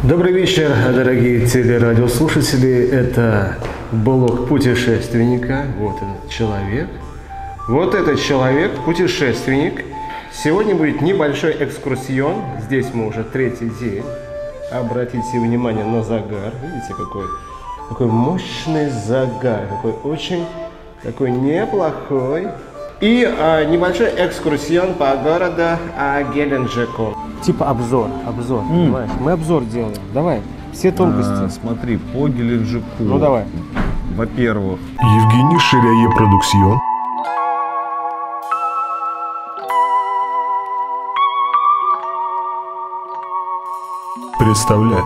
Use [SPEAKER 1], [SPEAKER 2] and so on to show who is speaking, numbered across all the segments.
[SPEAKER 1] Добрый вечер, дорогие телерадиослушатели. Это блог путешественника. Вот этот человек, путешественник. Сегодня будет небольшой экскурсион. Здесь мы уже третий день. Обратите внимание на загар. Видите, какой мощный загар. Такой неплохой. И небольшой экскурсион по городу Геленджику. Типа обзор, понимаешь? Мы обзор делаем. Давай, все тонкости.
[SPEAKER 2] Смотри, по Геленджику.
[SPEAKER 1] Ну давай.
[SPEAKER 2] Во-первых,
[SPEAKER 3] Евгений Ширяе Продуксион представляет.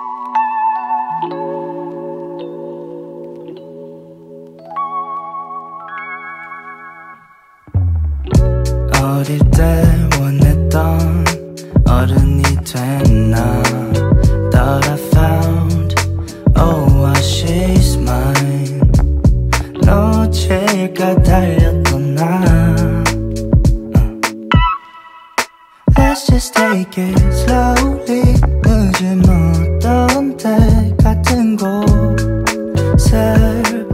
[SPEAKER 4] 어릴 때 원했던 어른이 된 나 Thought I found oh she's mine 놓칠까 달렸던 나 Let's just take it slowly 늦은 어떤 때 같은 곳을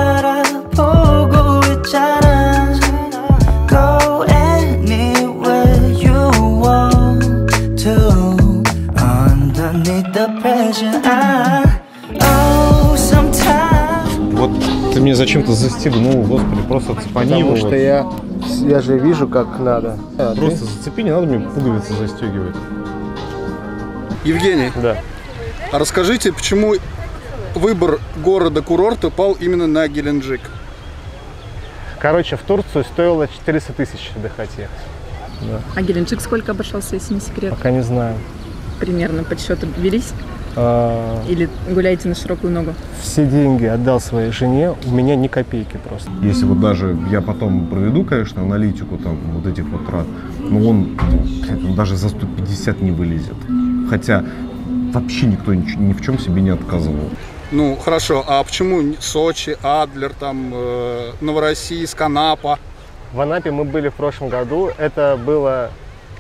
[SPEAKER 4] 바라보고 있잖아 Go anywhere you want to Underneath the pressure Oh, sometimes
[SPEAKER 2] вот ты мне зачем-то застегнул, господи, просто цепани его.
[SPEAKER 1] Потому что я же вижу, как надо.
[SPEAKER 2] Просто зацепи, не надо мне пуговицы застегивать.
[SPEAKER 5] Евгений,
[SPEAKER 1] Да.
[SPEAKER 5] а расскажите, почему выбор города-курорта пал именно на Геленджик?
[SPEAKER 1] Короче, в Турцию стоило 400 тысяч отдыхать ехать.
[SPEAKER 6] А Геленджик сколько обошелся, если не секрет?
[SPEAKER 1] Пока не знаю.
[SPEAKER 6] Примерно подсчеты велись? Или гуляете на широкую ногу?
[SPEAKER 1] Все деньги отдал своей жене, у меня ни копейки просто.
[SPEAKER 2] Если вот даже я потом проведу, конечно, аналитику там вот этих вот трат, но он даже за 150 не вылезет. Хотя вообще никто ни в чем себе не отказывал.
[SPEAKER 5] Ну, хорошо, а почему Сочи, Адлер, там, Новороссийск, Анапа?
[SPEAKER 1] В Анапе мы были в прошлом году, это было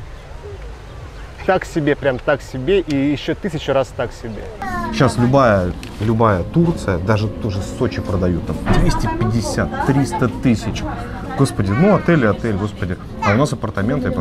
[SPEAKER 1] так себе, прям так себе, и еще 1000 раз так себе.
[SPEAKER 2] Сейчас любая Турция, даже тоже Сочи продают, там 250-300 тысяч. Господи, ну отель, господи. А у нас апартаменты.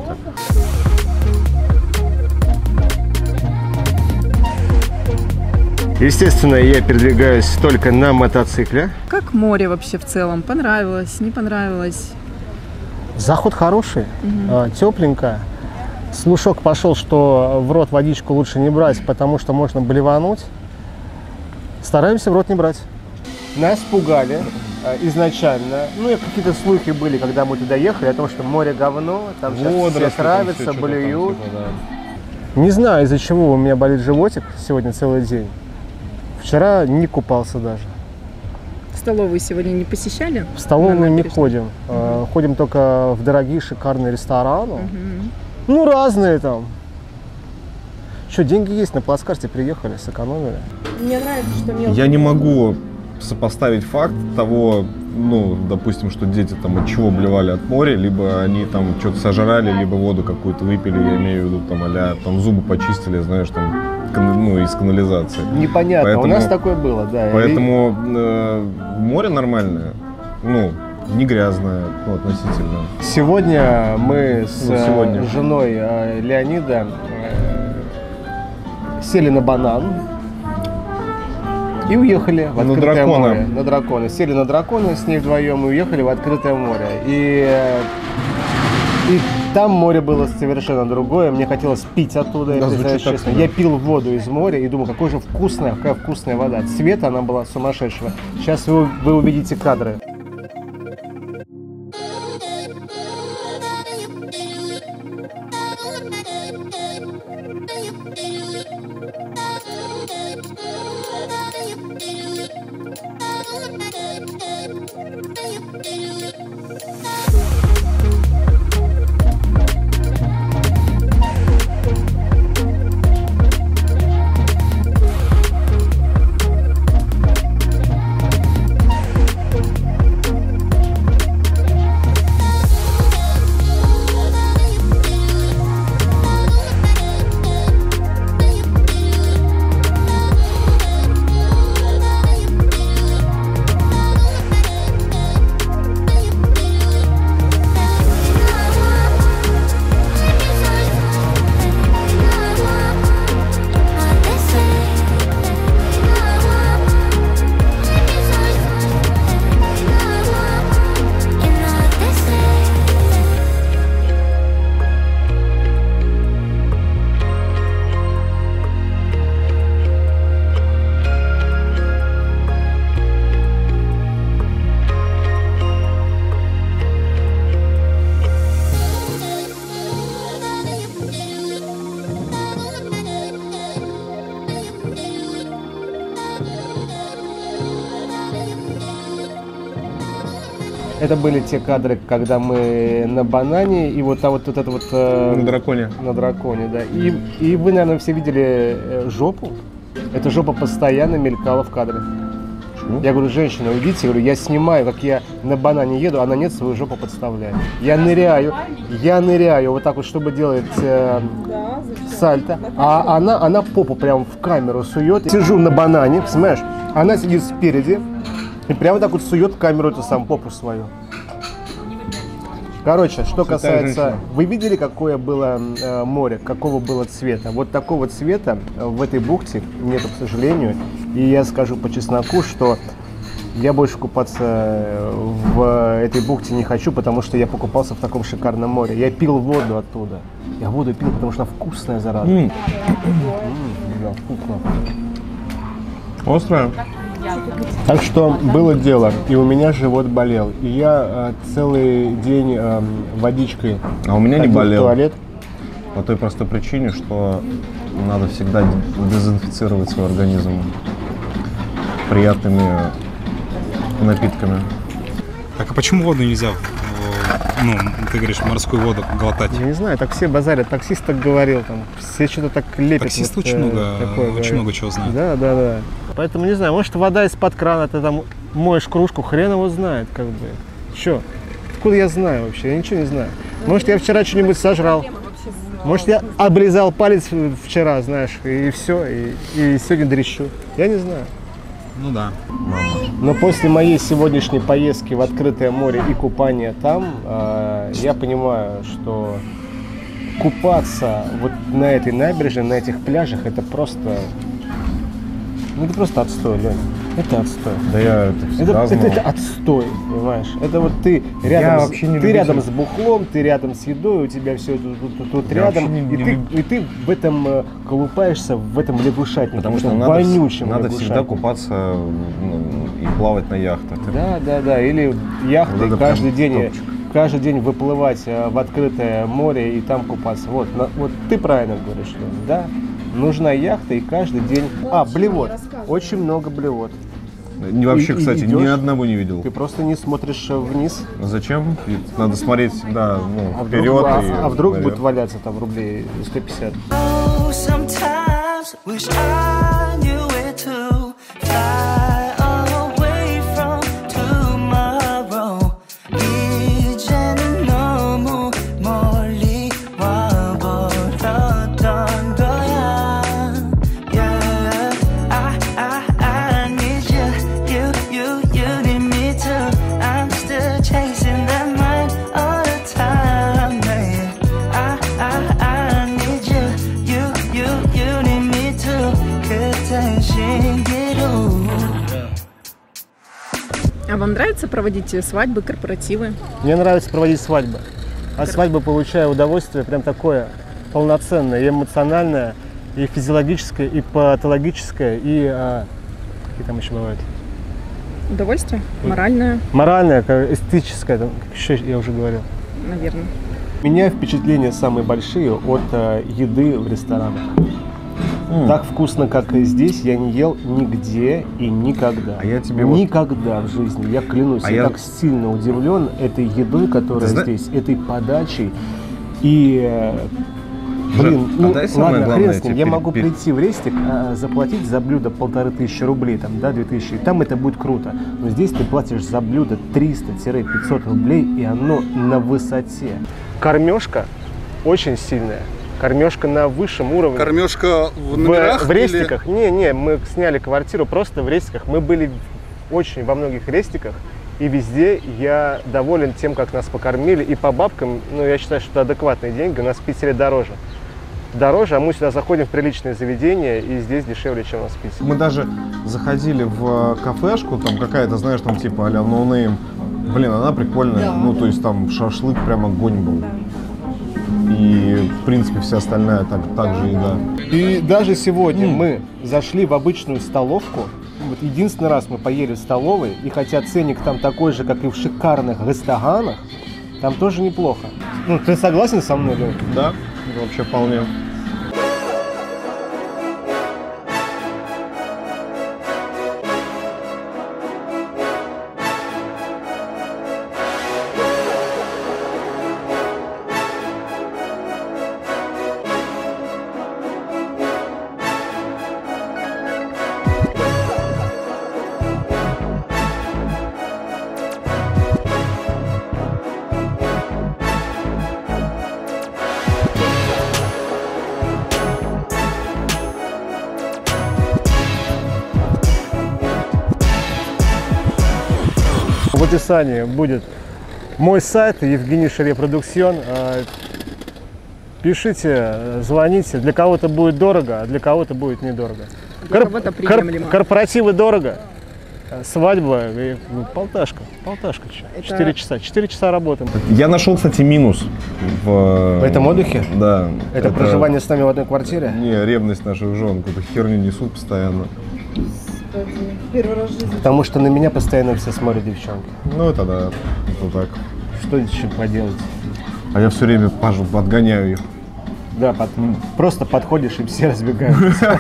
[SPEAKER 1] Естественно, я передвигаюсь только на мотоцикле.
[SPEAKER 6] Как море вообще в целом? Понравилось, не понравилось?
[SPEAKER 1] Заход хороший, тепленько. Слушок пошел, что в рот водичку лучше не брать, потому что можно блевануть. Стараемся в рот не брать. Нас пугали изначально. Ну и какие-то слухи были, когда мы туда ехали, о том, что море говно, там сейчас все травятся, блюют. Не знаю, из-за чего у меня болит животик сегодня целый день. Вчера не купался даже.
[SPEAKER 6] Столовую сегодня не посещали?
[SPEAKER 1] В столовую не ходим. Ходим только в дорогие, шикарные рестораны. Ну, разные там. Что, деньги есть, на плацкарте приехали, сэкономили.
[SPEAKER 6] Мне нравится, что мелко.
[SPEAKER 2] Я не могу сопоставить факт того, ну, допустим, что дети там от чего блевали от моря, либо они там что-то сожрали, либо воду какую-то выпили, я имею в виду, там, а-ля, там зубы почистили, знаешь, там, ну, из канализации.
[SPEAKER 1] Непонятно,
[SPEAKER 2] Поэтому,
[SPEAKER 1] у нас такое было, да.
[SPEAKER 2] Поэтому море нормальное, ну, не грязное, ну, относительно.
[SPEAKER 1] Сегодня мы с
[SPEAKER 2] сегодня.
[SPEAKER 1] женой Леонида сели на банан и уехали в открытое море. На дракона. Сели на дракона с ней вдвоем и уехали в открытое море. И там море было совершенно другое. Мне хотелось пить оттуда,
[SPEAKER 2] Да,
[SPEAKER 1] признаюсь честно. Я пил воду из моря и думал, какая вкусная вода. Цвет она была сумасшедшего. Сейчас вы увидите кадры. Это были те кадры, когда мы на банане и вот это вот...
[SPEAKER 2] На драконе.
[SPEAKER 1] На драконе, да. И вы, наверное, все видели жопу. Эта жопа постоянно мелькала в кадре. Я говорю, женщина, уйдите, я говорю, я снимаю, как я на банане еду, она нет, свою жопу подставляет. Я ныряю, вот так вот, чтобы делать сальто, а она попу прям в камеру сует. Сижу на банане, понимаешь, она сидит спереди и прямо так вот сует в камеру эту самую попу свою. Короче, что касается... Вы видели, какое было море, какого было цвета? Вот такого цвета в этой бухте нету, к сожалению. И я скажу по чесноку, что я больше купаться в этой бухте не хочу, потому что я покупался в таком шикарном море. Я пил воду оттуда. Я воду пил, потому что она вкусная, зараза. Да, вкусно.
[SPEAKER 2] Острая?
[SPEAKER 1] Так что было дело, и у меня живот болел. И я целый день водичкой
[SPEAKER 2] А у меня не
[SPEAKER 1] ходил в
[SPEAKER 2] болел.
[SPEAKER 1] туалет.
[SPEAKER 2] По той простой причине, что надо всегда дезинфицировать свой организм приятными напитками.
[SPEAKER 7] Так а почему воду нельзя, ну, ты говоришь, морскую воду глотать?
[SPEAKER 1] Я не знаю, так все базарят, таксист так говорил, там, все что-то так лепят.
[SPEAKER 7] Таксист
[SPEAKER 1] вот,
[SPEAKER 7] очень
[SPEAKER 1] такое
[SPEAKER 7] много чего знает.
[SPEAKER 1] Да. Поэтому не знаю, может вода из-под крана, ты там моешь кружку, хрен его знает, как бы. Чё? Откуда я знаю вообще? Я ничего не знаю. Может, я вчера что-нибудь сожрал. Может, я облизал палец вчера, знаешь, и все, и сегодня дрищу. Я не знаю.
[SPEAKER 7] Ну да.
[SPEAKER 1] Но после моей сегодняшней поездки в открытое море и купания там, я понимаю, что купаться вот на этой набережной, на этих пляжах, это просто... Ну, это просто отстой, Лёнь. Это отстой.
[SPEAKER 2] Да я это всегда знал.
[SPEAKER 1] Это отстой, понимаешь? Это вот ты рядом с бухлом, ты рядом с едой, у тебя все тут рядом, и ты в этом колупаешься, в этом лягушатнике,
[SPEAKER 2] Потому что надо всегда купаться и плавать на яхтах.
[SPEAKER 1] Да, или яхты каждый день выплывать в открытое море и там купаться. Вот ты правильно говоришь, да? Нужна яхта и каждый день... блевот. Очень много блевот.
[SPEAKER 2] Вообще, кстати, ни одного не видел.
[SPEAKER 1] Ты просто не смотришь вниз.
[SPEAKER 2] Зачем? Надо смотреть всегда вперед.
[SPEAKER 1] А вдруг будет валяться там рублей 150?
[SPEAKER 6] А вам нравится проводить свадьбы, корпоративы?
[SPEAKER 1] Мне нравится проводить свадьбы. От свадьбы получаю удовольствие прям такое полноценное, и эмоциональное, и физиологическое, и патологическое, и какие там еще бывают?
[SPEAKER 6] Удовольствие? Моральное?
[SPEAKER 1] Моральное, эстетическое, как еще я уже говорил.
[SPEAKER 6] Наверное.
[SPEAKER 1] У меня впечатления самые большие от еды в ресторанах. Так вкусно, как и здесь, я не ел нигде и никогда.
[SPEAKER 2] А я тебе
[SPEAKER 1] никогда в жизни, я клянусь, я так сильно удивлен этой едой, которая здесь, этой подачей. И, ладно, хрен с ним, я могу прийти в рестик, заплатить за блюдо 1500 рублей, там, да, 2000, и там это будет круто. Но здесь ты платишь за блюдо 300-500 рублей, и оно на высоте. Кормежка очень сильная. Кормежка на высшем уровне.
[SPEAKER 5] Кормежка в номерах?
[SPEAKER 1] В рестиках. Не, мы сняли квартиру просто в рестиках. Мы были очень во многих рестиках, и везде я доволен тем, как нас покормили. И по бабкам, я считаю, что это адекватные деньги. У нас в Питере дороже. А мы сюда заходим в приличные заведения, и здесь дешевле, чем у нас в Питере.
[SPEAKER 2] Мы даже заходили в кафешку, там какая-то, знаешь, там типа а-ля No Name. Блин, она прикольная. Да. То есть там шашлык прям огонь был. Да. И, в принципе, вся остальная так же еда.
[SPEAKER 1] И даже сегодня мы зашли в обычную столовку. Вот единственный раз мы поели в столовой, и хотя ценник там такой же, как и в шикарных ресторанах, там тоже неплохо. Ты согласен со мной, Лёнь?
[SPEAKER 2] Да, вообще вполне.
[SPEAKER 1] описании будет мой сайт Евгений Шире Продуксион. Пишите, звоните. Для кого-то будет дорого, а для кого-то будет недорого.
[SPEAKER 6] Для кого-то приемлемо.
[SPEAKER 1] Корпоративы дорого. Свадьба, полташка, 4 часа, 4 часа работаем.
[SPEAKER 2] Я нашел, кстати, минус в
[SPEAKER 1] этом отдыхе?
[SPEAKER 2] Да.
[SPEAKER 1] Это проживание с нами в одной квартире?
[SPEAKER 2] Не, ревность наших жен, какую-то херню несут постоянно.
[SPEAKER 1] Потому что на меня постоянно все смотрят девчонки.
[SPEAKER 2] Ну это да, это так.
[SPEAKER 1] Что еще поделать?
[SPEAKER 2] А я все время отгоняю их.
[SPEAKER 1] Да, просто подходишь и все разбегаются.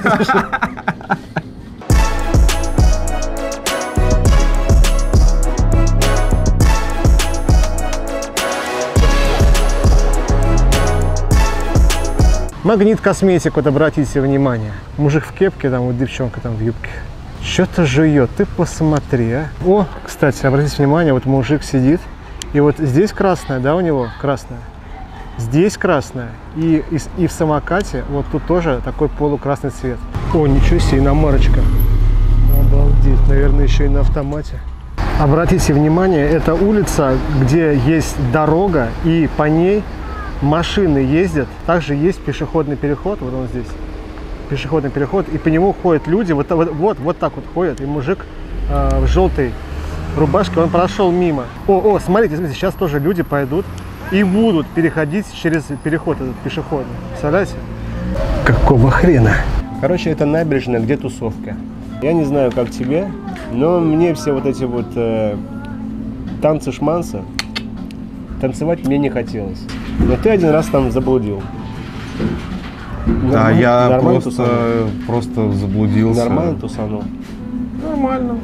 [SPEAKER 1] Магнит косметик, вот обратите внимание. Мужик в кепке, там вот девчонка там в юбке. Что-то жует, ты посмотри, а. О, кстати, обратите внимание, вот мужик сидит, и вот здесь красная, да, у него красная. Здесь красная, и в самокате вот тут тоже такой полукрасный цвет. О, ничего себе, иномарочка. Обалдеть, наверное, еще и на автомате. Обратите внимание, это улица, где есть дорога, и по ней машины ездят. Также есть пешеходный переход, вот он здесь. Пешеходный переход, и по нему ходят люди, вот так вот ходят, и мужик в желтой рубашке, он прошел мимо. О, смотрите, сейчас тоже люди пойдут и будут переходить через переход этот пешеходный. Представляете? Какого хрена? Короче, это набережная, где тусовка. Я не знаю, как тебе, но мне все вот эти вот танцы-шманцы, танцевать мне не хотелось. Но ты один раз там заблудил.
[SPEAKER 2] Да, я просто заблудился.
[SPEAKER 1] Нормально тусанул? Нормально.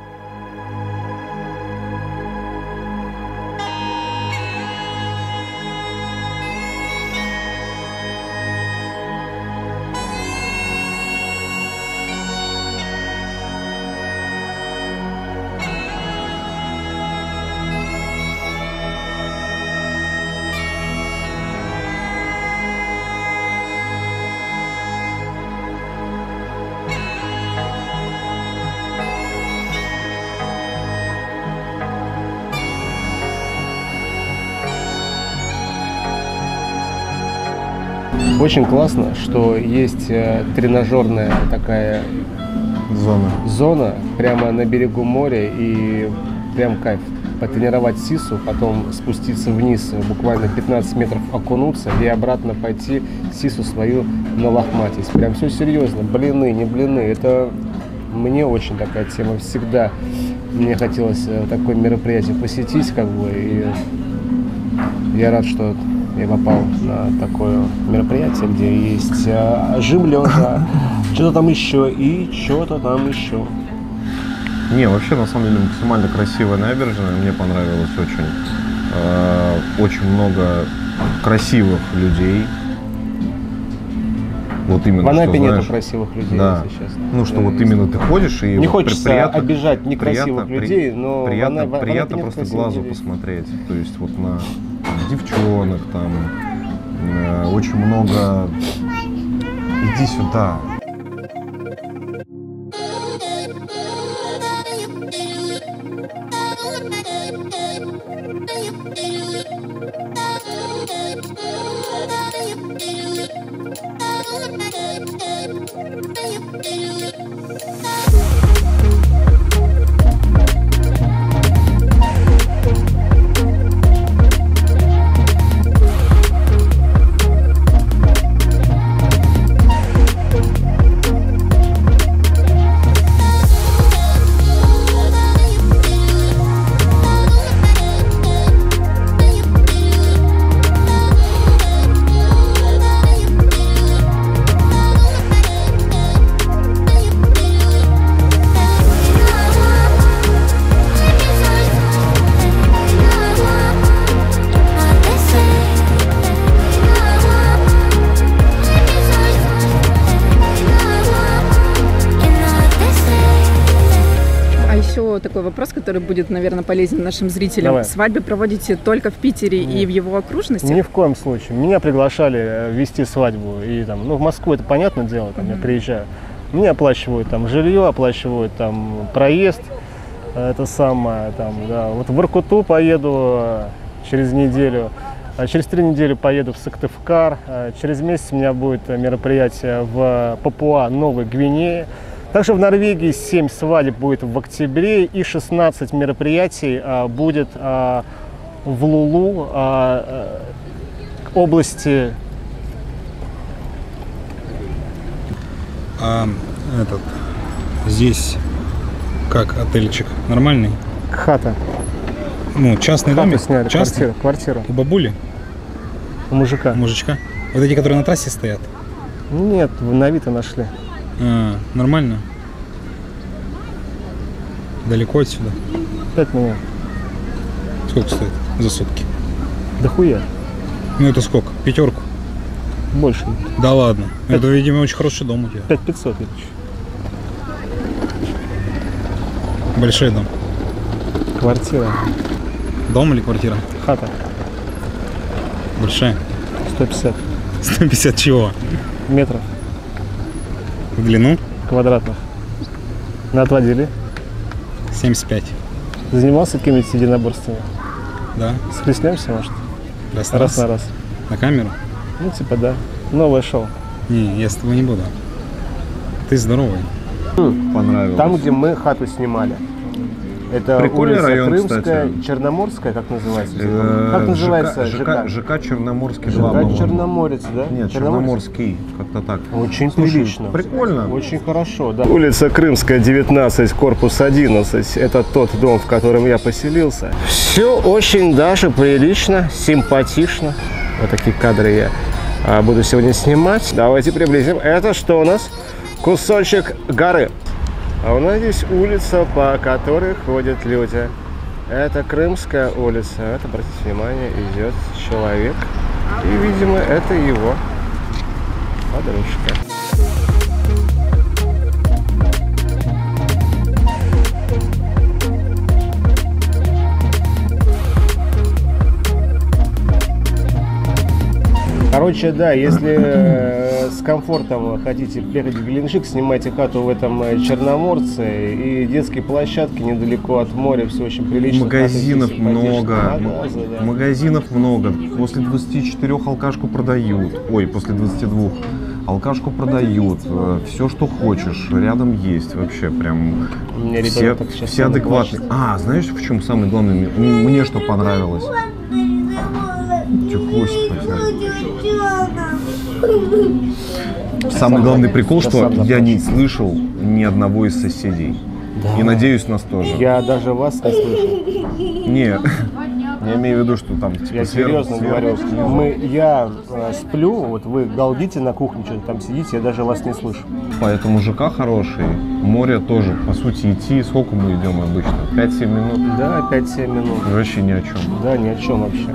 [SPEAKER 1] Очень классно, что есть тренажерная такая зона прямо на берегу моря, и прям кайф. Потренировать сису, потом спуститься вниз, буквально 15 метров окунуться и обратно пойти сису свою налохматить. Прям все серьезно, блины, не блины. Это мне очень такая тема. Всегда мне хотелось такое мероприятие посетить, как бы, и я рад, что я попал на такое мероприятие, где есть жим лежа, что-то там еще и что-то там еще.
[SPEAKER 2] Не, вообще, на самом деле, максимально красивая набережная, мне понравилось очень. Очень много красивых людей. Вот именно,
[SPEAKER 1] в Анапе
[SPEAKER 2] что,
[SPEAKER 1] нету красивых людей,
[SPEAKER 2] да.
[SPEAKER 1] если честно.
[SPEAKER 2] Ну, что вот именно ты ходишь и...
[SPEAKER 1] Не
[SPEAKER 2] вот
[SPEAKER 1] хочется обижать некрасивых людей, но
[SPEAKER 2] приятно просто глазу посмотреть. То есть вот на девчонок там, очень много... Иди сюда.
[SPEAKER 6] Такой вопрос, который будет, наверное, полезен нашим зрителям.
[SPEAKER 1] Давай.
[SPEAKER 6] Свадьбы проводите только в Питере
[SPEAKER 1] Нет.
[SPEAKER 6] и в его окружности?
[SPEAKER 1] Ни в коем случае. Меня приглашали вести свадьбу. И там, ну, в Москву это понятное дело, там я приезжаю. Мне оплачивают там жилье, оплачивают там проезд. Это самое, там, да. Вот в Воркуту поеду через неделю. Через 3 недели поеду в Сыктывкар. Через месяц у меня будет мероприятие в Папуа-Новой Гвинее. Также в Норвегии 7 свадеб будет в октябре и 16 мероприятий будет в Лулу, области.
[SPEAKER 7] Здесь как отельчик? Нормальный?
[SPEAKER 1] Хата.
[SPEAKER 7] Ну, частный
[SPEAKER 1] Хату
[SPEAKER 7] домик?
[SPEAKER 1] сняли,
[SPEAKER 7] Частный?
[SPEAKER 1] квартиру.
[SPEAKER 7] У бабули?
[SPEAKER 1] У мужика.
[SPEAKER 7] У мужичка? Вот эти, которые на трассе стоят?
[SPEAKER 1] Нет, на Авито нашли.
[SPEAKER 7] Нормально? Далеко отсюда?
[SPEAKER 1] 5 минут.
[SPEAKER 7] Сколько стоит за сутки?
[SPEAKER 1] Да хуя.
[SPEAKER 7] Ну это сколько? 5?
[SPEAKER 1] Больше.
[SPEAKER 7] Да ладно. Это, видимо, очень хороший дом у тебя.
[SPEAKER 1] 5500.
[SPEAKER 7] Большой дом.
[SPEAKER 1] Квартира.
[SPEAKER 7] Дом или квартира?
[SPEAKER 1] Хата.
[SPEAKER 7] Большая?
[SPEAKER 1] 150
[SPEAKER 7] 150 чего?
[SPEAKER 1] метров
[SPEAKER 7] В длину?
[SPEAKER 1] квадратных. На отводили.
[SPEAKER 7] 75.
[SPEAKER 1] Занимался какими-то единоборствами?
[SPEAKER 7] Да?
[SPEAKER 1] Схлестнемся, может?
[SPEAKER 7] Раз
[SPEAKER 1] На раз.
[SPEAKER 7] На камеру?
[SPEAKER 1] Ну, типа, да. Новое шоу.
[SPEAKER 7] Не, я с тобой не буду. Ты здоровый.
[SPEAKER 2] Понравилось.
[SPEAKER 1] Там, где мы хату снимали. Это
[SPEAKER 2] Прикольный
[SPEAKER 1] улица
[SPEAKER 2] район,
[SPEAKER 1] Крымская,
[SPEAKER 2] кстати.
[SPEAKER 1] Черноморская, как называется? Как называется ЖК?
[SPEAKER 2] ЖК Черноморский 2,
[SPEAKER 1] ЖК
[SPEAKER 2] по-моему.
[SPEAKER 1] Черноморец, да?
[SPEAKER 2] Нет, Черноморский, как-то так.
[SPEAKER 1] Очень
[SPEAKER 2] Слушай,
[SPEAKER 1] прилично.
[SPEAKER 2] Прикольно.
[SPEAKER 1] Очень хорошо, да. Улица Крымская, 19, корпус 11. Это тот дом, в котором я поселился. Все очень даже прилично, симпатично. Вот такие кадры я буду сегодня снимать. Давайте приблизим. Это что у нас? Кусочек горы. А у нас здесь улица, по которой ходят люди. Это Крымская улица. Это, обратите внимание, идет человек. И, видимо, это его подружка. Короче, да, если с комфортом хотите приехать в Геленджик, снимайте хату в этом Черноморце. И детские площадки недалеко от моря, все очень прилично.
[SPEAKER 2] Магазинов много.
[SPEAKER 1] Магазы, да.
[SPEAKER 2] Магазинов много. После 24 алкашку продают. Ой, после 22. Алкашку продают. Все, что хочешь, рядом есть. Вообще прям
[SPEAKER 1] У меня
[SPEAKER 2] все,
[SPEAKER 1] ребенок сейчас
[SPEAKER 2] все адекватные. Знаешь, в чем самое главное? Мне что понравилось? Хвостик потянет. Самый главный прикол, что я не слышал ни одного из соседей.
[SPEAKER 1] Да.
[SPEAKER 2] И надеюсь, нас тоже.
[SPEAKER 1] Я даже вас не слышу.
[SPEAKER 2] Не, я имею в виду, что там типа
[SPEAKER 1] Я серьезно говорю. Я сплю, вот вы галдите на кухне, что-то там сидите, я даже вас не слышу.
[SPEAKER 2] Поэтому ЖК хороший, море тоже. По сути, идти, сколько мы идем обычно? 5-7 минут?
[SPEAKER 1] Да, 5-7 минут.
[SPEAKER 2] Вообще ни о чем.
[SPEAKER 1] Да, ни о чем вообще.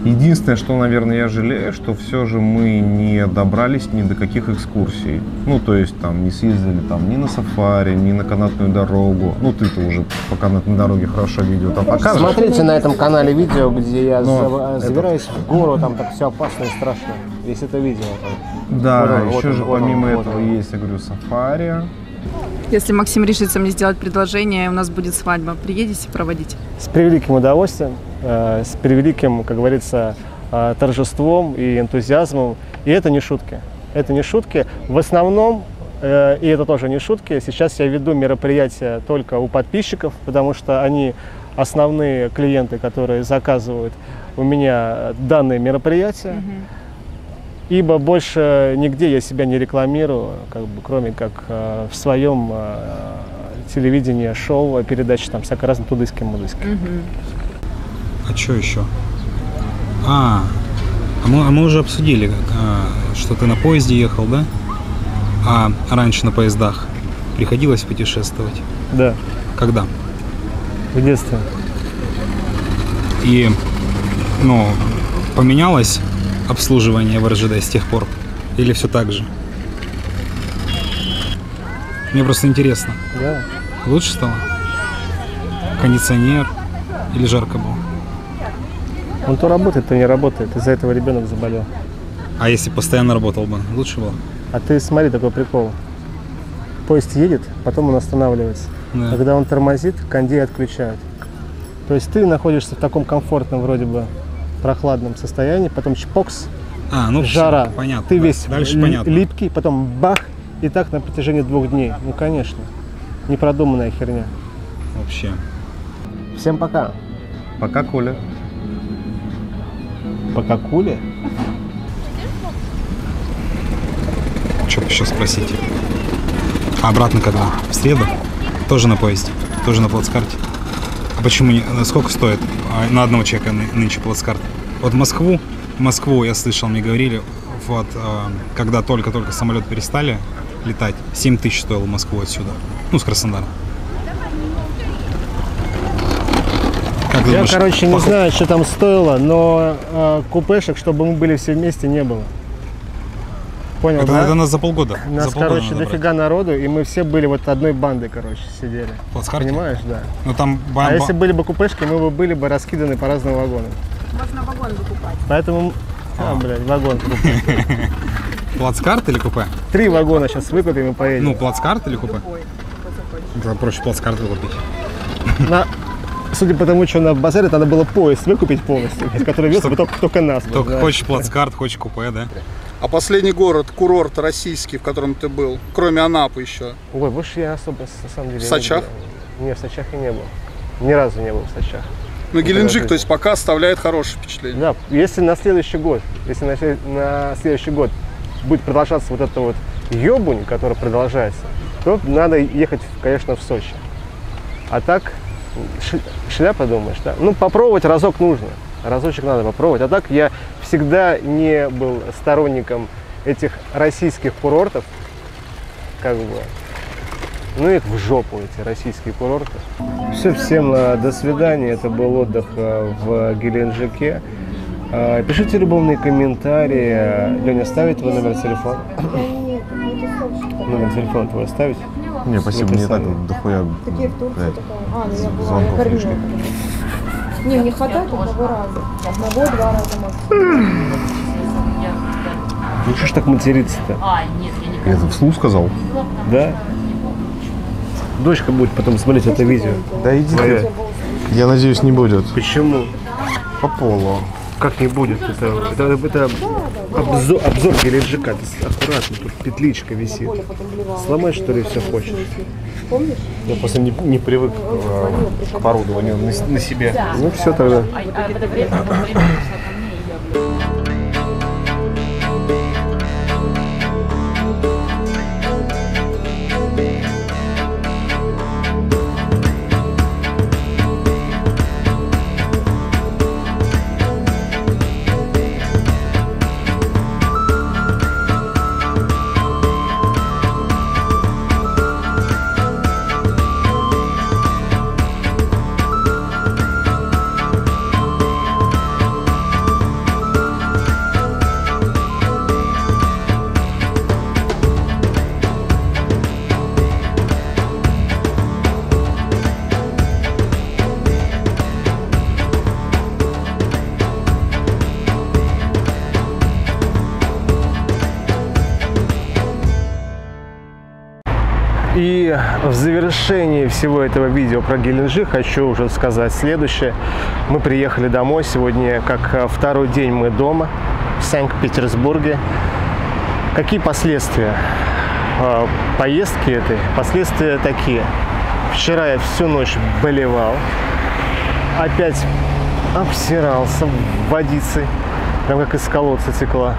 [SPEAKER 2] Единственное, что, наверное, я жалею, что все же мы не добрались ни до каких экскурсий. Ну, то есть там не съездили там ни на сафари, ни на канатную дорогу. Ну, ты-то уже по канатной дороге хорошо видео там покажешь.
[SPEAKER 1] Смотрите на этом канале видео, где я
[SPEAKER 2] Но
[SPEAKER 1] забираюсь в гору, там так все опасно и страшно. Если это видео.
[SPEAKER 2] Да,
[SPEAKER 1] Вот
[SPEAKER 2] еще
[SPEAKER 1] он,
[SPEAKER 2] же
[SPEAKER 1] вот он,
[SPEAKER 2] помимо
[SPEAKER 1] вот
[SPEAKER 2] этого
[SPEAKER 1] он.
[SPEAKER 2] есть, я говорю, сафари.
[SPEAKER 6] Если Максим решится мне сделать предложение, у нас будет свадьба. Приедете проводить?
[SPEAKER 1] С превеликим удовольствием, с превеликим, как говорится, торжеством и энтузиазмом. И это не шутки. Это не шутки. В основном, и это тоже не шутки, сейчас я веду мероприятия только у подписчиков, потому что они основные клиенты, которые заказывают у меня данные мероприятия. Ибо больше нигде я себя не рекламирую, как бы, кроме как в своем телевидении, шоу, передачи там всяко разно тудыски-мудыски.
[SPEAKER 7] А что еще? А мы уже обсудили, что ты на поезде ехал, да? А раньше на поездах приходилось путешествовать?
[SPEAKER 1] Да,
[SPEAKER 7] Когда?
[SPEAKER 1] в детстве.
[SPEAKER 7] И, ну, поменялось обслуживание в РЖД с тех пор? Или все так же? Мне просто интересно.
[SPEAKER 1] Да.
[SPEAKER 7] Лучше стало? Кондиционер? Или жарко было?
[SPEAKER 1] Он то работает, то не работает. Из-за этого ребенок заболел.
[SPEAKER 7] А если постоянно работал бы, лучше было?
[SPEAKER 1] А ты смотри, такой прикол. Поезд едет, потом он останавливается.
[SPEAKER 7] Да.
[SPEAKER 1] Когда он тормозит, кондей отключают. То есть ты находишься в таком комфортном, вроде бы, прохладном состоянии, потом чпокс,
[SPEAKER 7] Ну,
[SPEAKER 1] жара.
[SPEAKER 7] всё, понятно.
[SPEAKER 1] Ты
[SPEAKER 7] да.
[SPEAKER 1] весь
[SPEAKER 7] Дальше понятно.
[SPEAKER 1] липкий, потом бах, и так на протяжении 2 дней. Ну, конечно. Непродуманная херня.
[SPEAKER 7] Вообще.
[SPEAKER 1] Всем пока.
[SPEAKER 2] Пока, Коля.
[SPEAKER 1] Пока Куля.
[SPEAKER 7] Что еще спросить? А обратно когда? В среду? Тоже на поезде? Тоже на плацкарте? А почему не? Сколько стоит на одного человека нынче плацкарт? Вот в Москву я слышал, мне говорили, вот когда только-только самолет перестали летать, 7 тысяч стоил в Москву отсюда. Ну, с Краснодара. Как ты
[SPEAKER 1] Я,
[SPEAKER 7] думаешь,
[SPEAKER 1] короче, не
[SPEAKER 7] поход-
[SPEAKER 1] знаю, что там стоило, но купешек, чтобы мы были все вместе, не было. Понял,
[SPEAKER 7] Это,
[SPEAKER 1] да?
[SPEAKER 7] это нас за полгода.
[SPEAKER 1] Нас,
[SPEAKER 7] за полгода
[SPEAKER 1] короче,
[SPEAKER 7] надо брать.
[SPEAKER 1] дофига народу, и мы все были вот одной бандой, короче, сидели.
[SPEAKER 7] В плацкарте?
[SPEAKER 1] Понимаешь, да.
[SPEAKER 7] Ну там
[SPEAKER 1] А если были бы купешки, мы бы были бы раскиданы по разным вагонам.
[SPEAKER 6] Можно вагон выкупать.
[SPEAKER 1] Поэтому, блядь, вагон купим.
[SPEAKER 7] плацкарт или купе?
[SPEAKER 1] 3 вагона сейчас выкупим и поедем.
[SPEAKER 7] Ну, плацкарт или купе? Да, проще плацкарт выкупить.
[SPEAKER 1] Судя по тому, что на базаре, надо было поезд выкупить полностью, который вез бы только нас.
[SPEAKER 7] Только
[SPEAKER 1] да.
[SPEAKER 7] хочешь плацкарт, хочешь купе, да?
[SPEAKER 5] А последний город, курорт российский, в котором ты был, кроме Анапы еще?
[SPEAKER 1] Ой, больше я особо, на самом деле...
[SPEAKER 5] В Сочах?
[SPEAKER 1] Не, в Сочах я не был. Ни разу не был в Сочах.
[SPEAKER 5] Ну, Геленджик,
[SPEAKER 1] жизни.
[SPEAKER 5] то есть пока оставляет хорошее впечатление.
[SPEAKER 1] Да, если на следующий год, на следующий год будет продолжаться вот эта вот ёбунь, которая продолжается, то надо ехать, конечно, в Сочи. А так, шляпа, думаешь, да? Ну, попробовать разок нужно. Разочек надо попробовать. А так я всегда не был сторонником этих российских курортов. Как бы. Ну, их в жопу, эти российские курорты. Все, всем до свидания. Это был отдых в Геленджике. Пишите любовные комментарии. Леня, ставить твой номер телефона? Номер телефона твой оставить?
[SPEAKER 2] Не, спасибо, мне и так дохуя звонков лишних.
[SPEAKER 8] Не хватает одного раза. Одного-два раза максимум.
[SPEAKER 1] Ну что ж так материться-то?
[SPEAKER 2] Я это вслух сказал?
[SPEAKER 1] Да? Дочка будет потом смотреть это видео.
[SPEAKER 2] Да иди
[SPEAKER 1] Твоё.
[SPEAKER 2] ты. Я надеюсь, не будет.
[SPEAKER 1] Почему?
[SPEAKER 2] По полу.
[SPEAKER 1] Как не будет? Это обзор Геленджика. Аккуратно, тут петличка висит. Сломать, что ли, все хочешь?
[SPEAKER 8] Помнишь?
[SPEAKER 1] Я просто не привык к оборудованию на себе. Ну все тогда.
[SPEAKER 9] А в это время пришла ко мне, и я
[SPEAKER 1] И в завершении всего этого видео про Геленджик хочу уже сказать следующее. Мы приехали домой. Сегодня, как второй день, мы дома в Санкт-Петербурге. Какие последствия поездки этой? Последствия такие. Вчера я всю ночь болевал. Опять обсирался водицей. Прям как из колодца текла.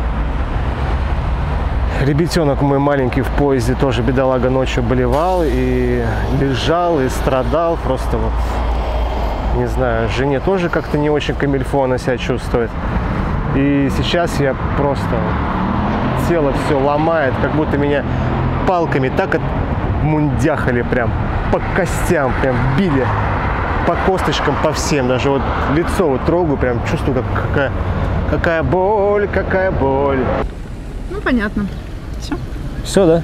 [SPEAKER 1] Ребятенок мой маленький в поезде тоже, бедолага, ночью болевал и лежал, и страдал. Просто вот, не знаю, жене тоже как-то не очень камильфо она себя чувствует. И сейчас я просто... Тело все ломает, как будто меня палками так отмундяхали прям, по костям прям били, по косточкам, по всем. Даже вот лицо вот трогаю, прям чувствую, какая боль, какая боль.
[SPEAKER 6] Ну, понятно. Все.
[SPEAKER 1] Все, да?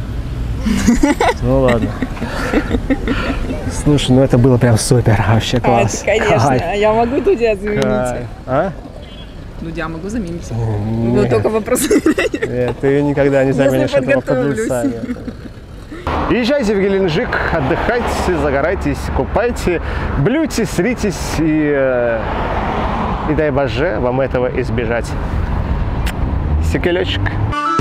[SPEAKER 1] Ну ладно. Слушай, ну это было прям супер, вообще класс.
[SPEAKER 6] Конечно, я могу Дудя заменить.
[SPEAKER 1] А?
[SPEAKER 6] Дудя могу заменить. Был только вопрос.
[SPEAKER 1] Нет, ты никогда не заменишь этого подлеца. Езжайте в Геленджик, отдыхайте, загорайтесь, купайте, блюйте, сритесь и дай боже вам этого избежать. Секелечек.